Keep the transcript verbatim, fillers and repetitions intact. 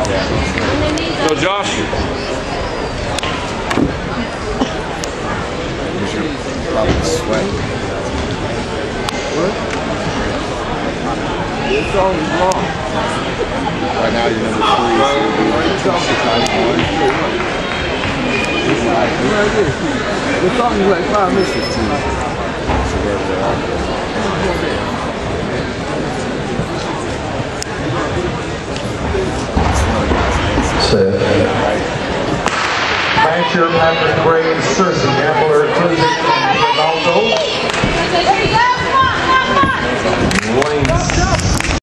Yeah. Go, Josh. You're probably sweating. What? This song is long. Right now, you're number three, so you'll be like two six Right here. The song is like five minutes. So wherever they are. Basher, Patrick Graves, Cersei, Gambler, Klizik, and Ronaldo. Wayne